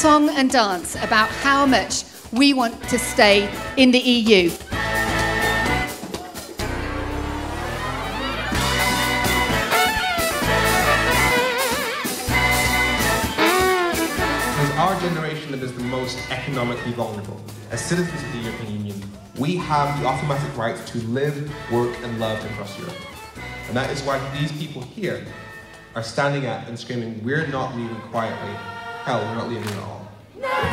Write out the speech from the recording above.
song and dance about how much we want to stay in the EU. As our generation that is the most economically vulnerable, as citizens of the European Union, we have the automatic right to live, work and love across Europe. And that is why these people here are standing up and screaming, we're not leaving quietly. Hell, we're not leaving at all.